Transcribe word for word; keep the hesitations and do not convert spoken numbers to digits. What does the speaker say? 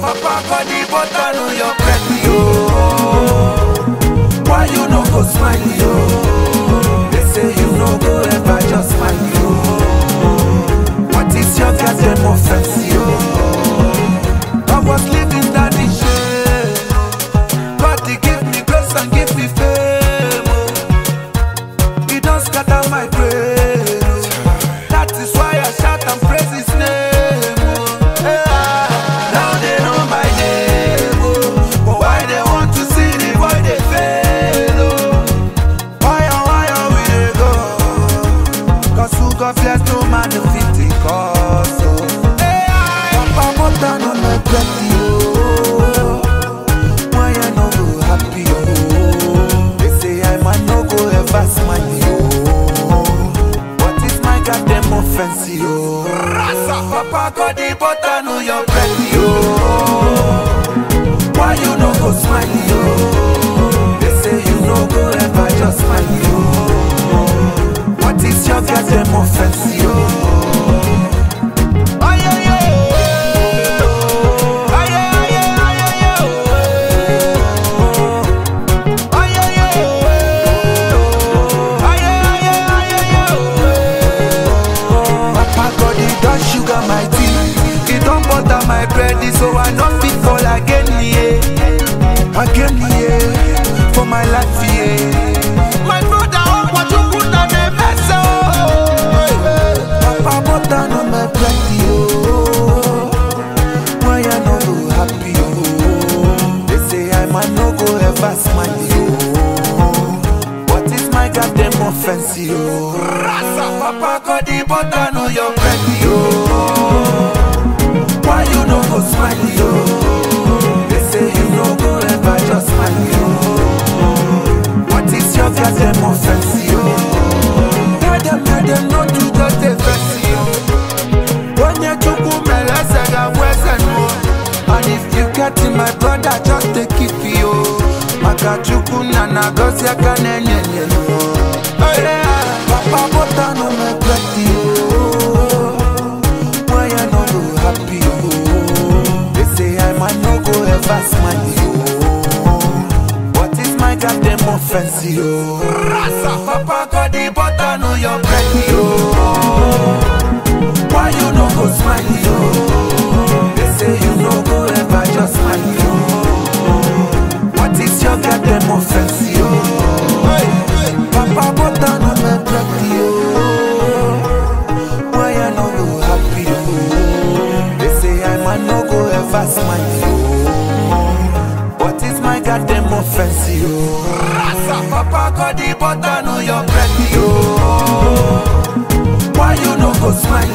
Papa got the button on your bread, yo. Why you no go smile, yo? They say you no go ever just smile, yo. What is your goddamn offense, yo? I was living that in shame. God, he give me grace and give me fame. He don't scatter my praise. That is why I shout and praise his name. Now they know my name. But why they want to see the boy they fail? Why oh why oh we they go? Cause who got flesh no man to fit the cause. Papa button on my breath, yo. Why I no go happy, yo? They say I might no go ever smile, yo. What is my goddamn offense, yo? Papa got the button on your breath, yo. Why you no go smile, yo? They say you no go ever just smile, yo. What is your goddamn offense, yo? Sugar my tea, it don't butter my bread, so I don't fit fall again, yeah. Again, yeah, for my life, yeah. My brother, oh, what you put on the vessel? Papa butter on my bread, yo. Why I no go happy, yo? They say I might no go ever smile, yo. What is my goddamn offense, yo? Papa got the button on your bread, yo. Why you no go smile, yo? They say you no go ever just smile, yo. What is your goddamn offense, yo? Tell them, tell them not to just a verse, yo. When you took me, let's say I'm Western, and if you get in my brother, just take it, yo. Makachuku nana gosi akanenye, yo. Papa button on my breath, yo. Why I no go happy, yo? They say I might no go ever smile, yo. What is my goddamn offense, yo? Papa got the button on your breath, yo. Why you no go smile, yo? They say you no go ever just smile, yo. What is your goddamn offense, yo? Papa button on my breath, yo. Why I no go happy, yo? They say I might no go ever smile, yo. What is my goddamn offense, yo? Papa got the button on your breath, yo. Why you no go smile,